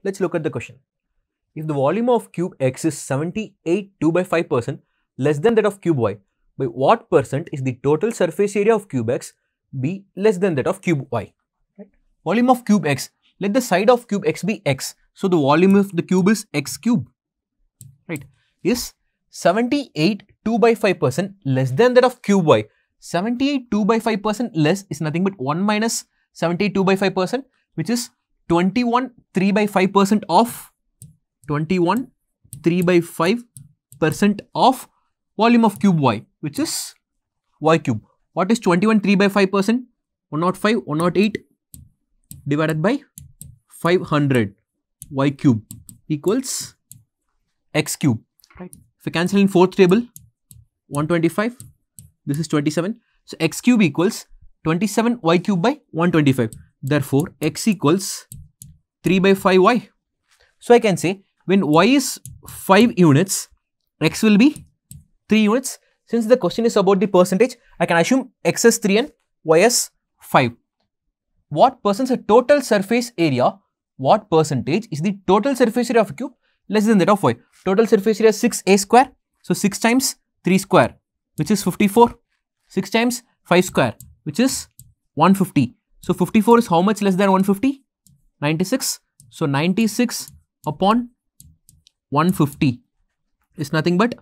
Let's look at the question. If the volume of cube X is 78 2 by 5% less than that of cube Y, by what percent is the total surface area of cube X be less than that of cube Y? Right? Volume of cube X, let the side of cube X be X. So, the volume of the cube is X cube, right, is 78 2 by 5% less than that of cube Y. 78 2 by 5% less is nothing but 1 minus 78 2 by 5%, which is 21 3 by 5% of 21 3 by 5% of volume of cube Y, which is Y cube. What is 21 3 by 5%? 105 108 divided by 500 Y cube equals X cube, right? If we cancel in fourth table, 125, this is 27. So, X cube equals 27 Y cube by 125. Therefore, X equals 3 by 5Y. So, I can say when Y is 5 units, X will be 3 units. Since the question is about the percentage, I can assume X is 3 and Y is 5. What percent is the total surface area? What percentage is the total surface area of a cube less than that of Y? Total surface area is 6A square. So, 6 times 3 square, which is 54. 6 times 5 square, which is 150. So, 54 is how much less than 150? 96. So, 96 upon 150 is nothing but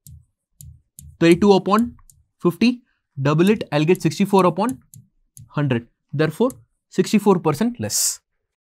32 upon 50. Double it, I'll get 64 upon 100. Therefore, 64% less.